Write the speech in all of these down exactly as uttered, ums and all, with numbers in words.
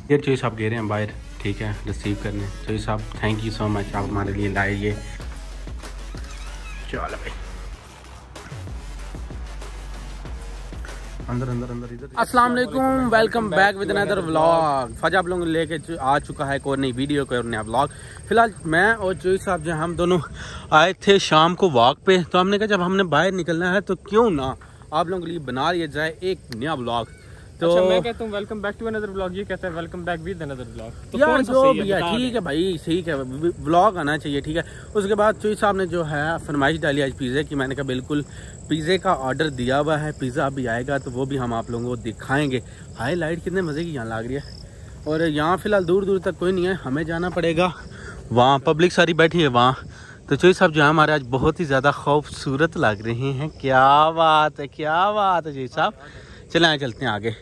यार चोई साहब गए रहे हैं बाहर, ठीक है, रिसीव करने। चोई साहब थैंक यू सो मच, आप हमारे लिए लाए ये। चलो भाई अंदर अंदर अंदर इधर। अस्सलाम वालेकुम, welcome back with another vlog. फजा आप लोग लेके आ चुका है कोई नई वीडियो, कोई नया व्लॉग। फिलहाल मैं और चोई साहब जो हम दोनों आए थे शाम को वॉक पे, तो हमने कहा जब हमने बाहर निकलना है तो क्यों ना आप लोगों के लिए बना लिया जाए एक नया व्लॉग। तो अच्छा, मैं कहता हूँ welcome back to another vlog, ये कहता है welcome back with another vlog. तो यार जो भी है ठीक है भाई, ठीक है, व्लॉग आना चाहिए, ठीक है। उसके बाद चोई साहब ने जो है फरमाइश डाली आज पिज़्ज़े की। मैंने कहा बिल्कुल, पिज़्ज़े का ऑर्डर दिया हुआ है, पिज़्ज़ा अभी आएगा तो वो भी हम आप लोगों को दिखाएंगे। हाई लाइट कितने मज़े की यहाँ लग रही है। और यहाँ फ़िलहाल दूर दूर तक कोई नहीं है, हमें जाना पड़ेगा वहाँ, पब्लिक सारी बैठी है वहाँ। तो चोई साहब जो है हमारे आज बहुत ही ज़्यादा खूबसूरत लग रहे हैं। क्या बात है, क्या बात है चोई साहब। चले आए, चलते हैं आगे।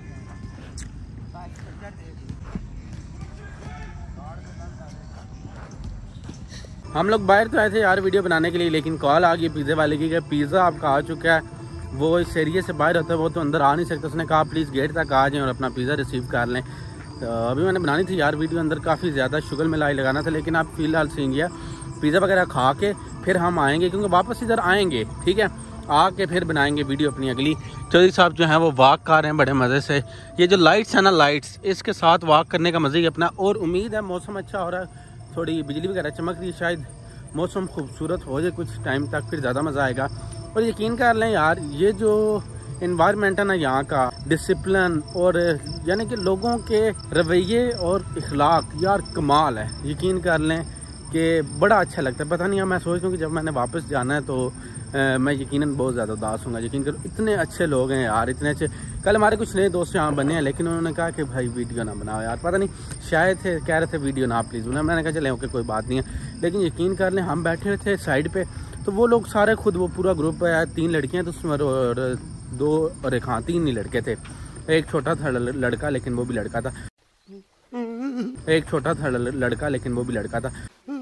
हम लोग बाहर तो आए थे यार वीडियो बनाने के लिए, लेकिन कॉल आ गई पिज़्ज़े वाले की कि पिज़्ज़ा आपका आ चुका है। वो इस एरिए से बाहर होता है, वो तो अंदर आ नहीं सकता। उसने कहा प्लीज़ गेट तक आ जाएं और अपना पिज़्ज़ा रिसीव कर लें। तो अभी मैंने बनानी थी यार वीडियो, अंदर काफ़ी ज़्यादा शुगर मिलाई लगाना था, लेकिन आप फ़िलहाल सीन गया पिज़्ज़ा वगैरह खा के फिर हम आएँगे, क्योंकि वापस इधर आएँगे, ठीक है, आके फिर बनाएंगे वीडियो अपनी अगली। चौधरी साहब जो हैं वो वॉक कर रहे हैं बड़े मज़े से। ये जो लाइट्स है ना, लाइट्स, इसके साथ वॉक करने का मज़ा ही अपना। और उम्मीद है मौसम अच्छा हो रहा है, थोड़ी बिजली वगैरह चमक रही है, शायद मौसम खूबसूरत हो जाए कुछ टाइम तक, फिर ज़्यादा मज़ा आएगा। और यकीन कर लें यार, ये जो इन्वायरमेंट है ना यहाँ का, डिसिप्लिन और यानी कि लोगों के रवैये और इखलाक यार कमाल है। यकीन कर लें कि बड़ा अच्छा लगता है। पता नहीं, मैं सोचता हूँ कि जब मैंने वापस जाना है तो आ, मैं यकीनन बहुत ज़्यादा उदास हूँ। यकीन करो, इतने अच्छे लोग हैं यार, इतने अच्छे। कल हमारे कुछ नए दोस्त यहाँ बने हैं, लेकिन उन्होंने कहा कि भाई वीडियो ना बनाओ यार, पता नहीं शायद थे कह रहे थे वीडियो ना प्लीज़ बनाओ। मैंने कहा चले ओके कोई बात नहीं है। लेकिन यकीन कर लें, हम बैठे थे साइड पे, तो वो लोग सारे खुद, वो पूरा ग्रुप है, तीन लड़कियाँ तो उसमें और दो और एक, हाँ तीन ही लड़के थे। एक छोटा था लड़का, लेकिन वो भी लड़का था। एक छोटा था लड़का लेकिन वो भी लड़का था।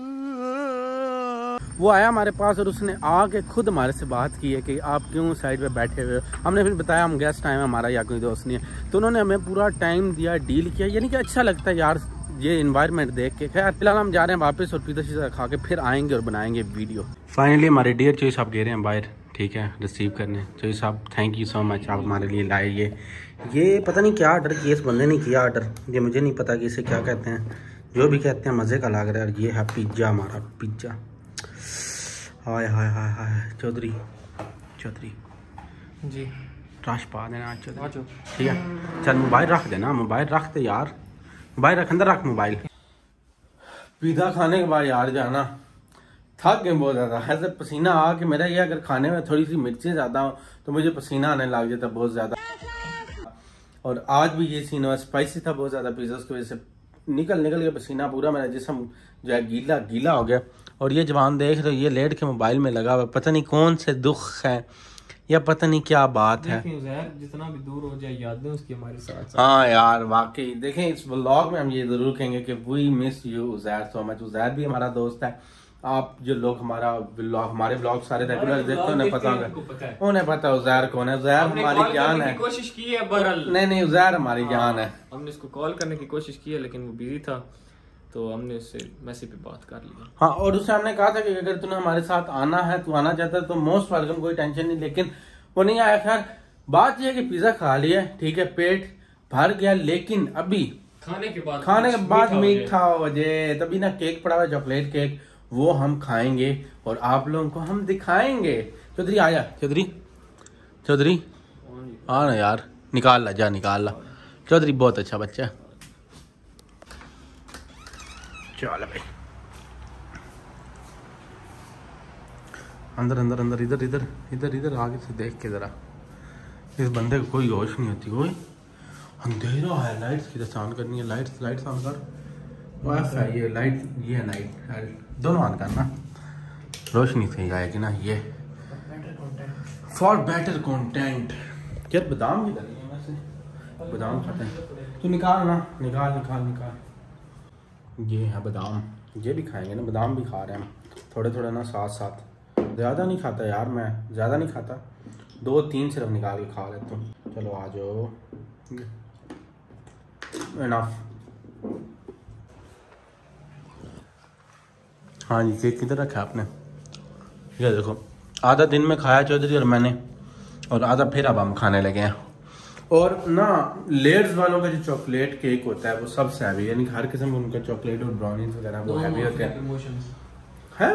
वो आया हमारे पास और उसने आके खुद हमारे से बात की है कि आप क्यों साइड पे बैठे हुए हो। हमने फिर बताया हम गेस्ट टाइम है हमारा, या कोई दोस्त नहीं है। तो उन्होंने हमें पूरा टाइम दिया, डील किया, यानी कि अच्छा लगता है यार ये इन्वायरमेंट देख के। खैर फिलहाल हम जा रहे हैं वापस और पिज़्ज़ा शिज़्ज़ा खा के फिर आएंगे और बनाएंगे वीडियो। फाइनली हमारे डियर चोई साहब गए रहे हैं बाहर, ठीक है, रिसीव करने। चोई साहब थैंक यू सो मच, आप हमारे लिए लाए ये। ये पता नहीं क्या ऑर्डर किया इस बंदे ने किया ऑर्डर, ये मुझे नहीं पता कि इसे क्या कहते हैं, जो भी कहते हैं मज़े का लग रहा है। ये है पिज़्ज़ा, हमारा pizza. Hi hi hi hi Chaudhary, Chaudhary ji रश पा देना चौधरी, ठीक है। चल मोबाइल रख देना, मोबाइल रख दे यार, मोबाइल रख, अंदर रख मोबाइल। पिज़्ज़ा खाने के बाद यार जाना थक गए बहुत ज़्यादा, ऐसे पसीना आ कि मेरा ये, अगर खाने में थोड़ी सी मिर्चें ज़्यादा हो तो मुझे पसीना आने लग जाता बहुत ज़्यादा। और आज भी ये सीन हुआ, स्पाइसी था बहुत ज़्यादा पिज़्ज़ा, उसकी वजह से निकल निकल के पसीना पूरा मेरा जिस्म जो है गीला गीला हो गया। और ये जवान देख रहे हो, ये लेट के मोबाइल में लगा हुआ, पता नहीं कौन से दुख है या पता नहीं क्या बात है। जितना भी दूर हो जाए यादें उसकी हमारे साथ। हाँ यार वाकई, देखें इस व्लॉग में हम ये जरूर कहेंगे कि we miss you Uzair so much. Uzair भी हमारा दोस्त है। आप जो लोग हमारा व्लॉग, हमारे व्लॉग सारे रेगुलर देखते हैं, उन्हें पता होगा, उन्हें पता उज़ैर कौन है। उज़ैर हमारी जान है। कोशिश की है बहरहाल, नहीं नहीं उज़ैर हमारी जान है। हमने इसको कॉल करने की कोशिश की है लेकिन वो बिजी था, तो हमने उससे मैसेज पे बात कर ली। हाँ, और उससे हमने कहा था कि अगर तूने हमारे साथ आना है, तू आना चाहता है तो मोस्ट वेलकम, कोई टेंशन नहीं, लेकिन वो नहीं आया। खैर बात यह है कि पिज़्ज़ा खा लिया, ठीक है, पेट भर गया, लेकिन अभी खाने के बाद खाने के बाद मीठा हो जाए, तभी ना केक पड़ा हुआ चॉकलेट केक, वो हम खाएंगे और आप लोगों को हम दिखाएंगे। चौधरी आया, चौधरी चौधरी हाँ ना यार, निकाल ला, जा निकाल ला। चौधरी बहुत अच्छा बच्चा है। चलो भाई अंदर अंदर अंदर, इधर इधर इधर इधर आगे से देख के जरा, इस बंदे को कोई होश नहीं होती। कोई अंधेरा है, लाइट्स की ऑन करनी है, लाइट्स लाइट्स ऑन कर, बस है ये लाइट, ये है नाइट, दोनों ऑन करना, रोशनी सही आएगी ना। ये फॉर बेटर कंटेंट। यार बादाम भी डालेंगे, वैसे बादाम खाते हैं, तू निकाल ना, निकाल निकाल निकाल। ये है बादाम, ये भी खाएंगे ना, बादाम भी खा रहे हैं हम थोड़े थोड़े ना साथ साथ। ज़्यादा नहीं खाता यार मैं, ज़्यादा नहीं खाता, दो तीन सिर्फ निकाल के खा लेता हूँ। चलो आ जाओ, इनफ। हाँ जी, केक किधर रखा आपने? ये देखो, आधा दिन में खाया चौधरी और मैंने, और आधा फिर अब हम खाने लगे हैं। और ना लेयर्स वालों का जो चॉकलेट केक होता है वो सबसे हैवी, यानी हर किस्म का उनका चॉकलेट और ब्राउनीज वगैरह वो हैवी होते हैं। हैं?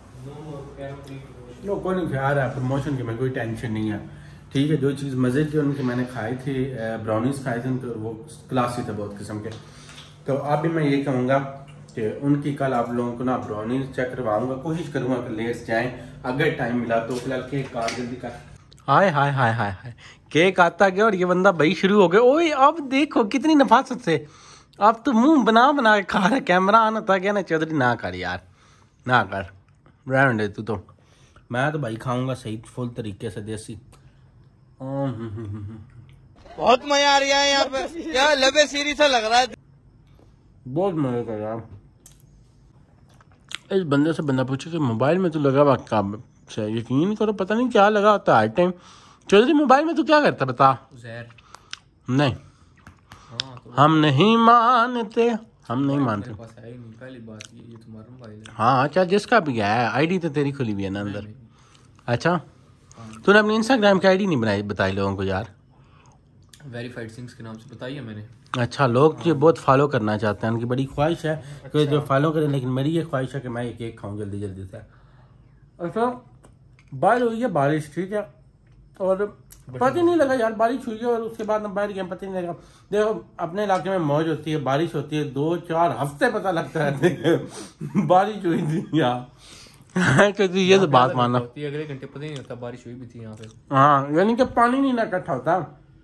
नो कोई नहीं खा रहा है प्रमोशन की, मैं कोई टेंशन नहीं है। ठीक है, जो चीज़ मज़े की उनकी मैंने खाई थी, ब्राउनीज खाए थे उनके, वो क्लासी थे बहुत किस्म के। तो अब भी मैं यही कहूँगा कि उनकी कल आप लोगों को ना ब्राउनीज चेक करवाऊंगा, कोशिश करूँगा कि लेट्स जाएं, अगर टाइम मिला तो। फिलहाल केक काट जल्दी कर। हाय हाय हाय हाय हाय, केक आता गया और ये बंदा भाई शुरू हो गया। ओए अब देखो कितनी नफासत से, अब तो मुंह बना बना के खा रहा है। कैमरा आना था क्या ना चौधरी, ना कर यार, ना कर, रहने दे तू तो। मैं तो भाई खाऊंगा सही फुल तरीके से देसी। बहुत मजा आ रहा है यहाँ पे, क्या लबे सीरी सा लग रहा है, बहुत मजा कर रहा। इस बंदे से बंदा पूछे कि मोबाइल में तो लगा हुआ कब से, यकीन करो पता नहीं क्या लगा होता हर टाइम। चौधरी मोबाइल में तू क्या करता बता? जहर नहीं, हाँ, तो हम नहीं मानते, हम नहीं मानते। मेरे पास है ही नहीं, पहली बात ये ये तुम्हारा मोबाइल है। हाँ अच्छा, जिसका भी है आईडी तो तेरी खुली हुई है ना अंदर। अच्छा, तूने अपनी इंस्टाग्राम की आईडी नहीं बनाई, बताई लोगों को यार। वेरीफाइड सिंग्स के नाम से बताइए मैंने। अच्छा, लोग जो बहुत फॉलो करना चाहते हैं, उनकी बड़ी ख्वाहिश है कि अच्छा। जो फॉलो करें, लेकिन मेरी ये ख्वाहिश है कि मैं एक केक खाऊं जल्दी जल्दी से। अच्छा, बाहर हुई है बारिश, ठीक है, और पता ही नहीं लगा यार बारिश हुई है, और उसके बाद बाहर गया पता नहीं लगा। देखो अपने इलाके में मौज होती है, बारिश होती है, दो चार हफ्ते पता लगता है बारिश हुई थी यहाँ। तो ये तो बात मानना, अगले घंटे पता नहीं होता बारिश हुई भी थी यहाँ पे। हाँ, यानी कि पानी नहीं ना इकट्ठा होता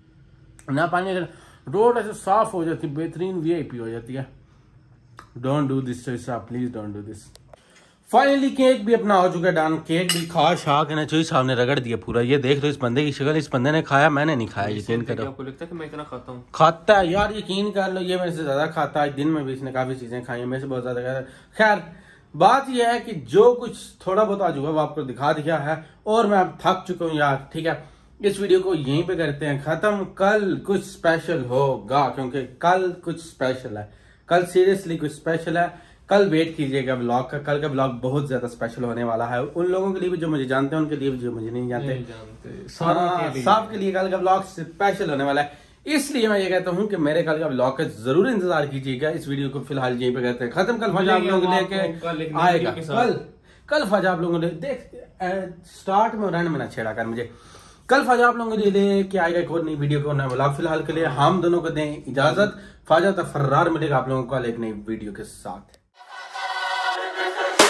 ना, पानी रोड ऐसे साफ हो जाती, बेहतरीन वीआईपी हो जाती है। डोंट डू दिस चोइसा, please don't do this. Finally cake भी अपना हो चुका है डन। केक भी खा शा के ना चोई साहब ने रगड़ दिया पूरा। ये देख लो इस बंदे की शक्ल, इस बंदे ने खाया, मैंने नहीं खाया। यकीन करो, आपको लगता है कि मैं इतना खाता हूँ? खाता है यार, यकीन कर लो, ये मेरे से ज्यादा खाता है। दिन में भी इसने काफी चीजें खाई है, मेरे से बहुत ज्यादा खाता है। खैर बात यह है कि जो कुछ थोड़ा बहुत आज हुआ वो आपको दिखा दिया है, और मैं अब थक चुका हूँ यार। ठीक है, इस वीडियो को यहीं पे करते हैं खत्म। कल कुछ स्पेशल होगा, क्योंकि कल कुछ स्पेशल है, कल सीरियसली कुछ स्पेशल है। कल वेट कीजिएगा ब्लॉग का, कल का ब्लॉग बहुत ज्यादा स्पेशल होने वाला है, उन लोगों के लिए भी जो मुझे जानते हैं, उनके लिए भी जो मुझे नहीं जानते, नहीं जानते। सब के लिए कल का ब्लॉग स्पेशल होने वाला है। इसलिए मैं ये कहता हूँ कि मेरे कल का ब्लॉग का जरूर इंतजार कीजिएगा। इस वीडियो को फिलहाल यहीं पे करते हैं खत्म। कल फजा आप लोगों को लेके आएगा, कल कल फजा आप लोगों ने देख स्टार्ट में रन में ना छेड़ा कर मुझे। कल फजा आप लोगों को लेके आएगा एक और नई वीडियो को, नया ब्लॉग। फिलहाल के लिए हम दोनों को दें इजाजत। फाजा तो फर्रार मिलेगा आप लोगों को कल एक नई वीडियो के साथ।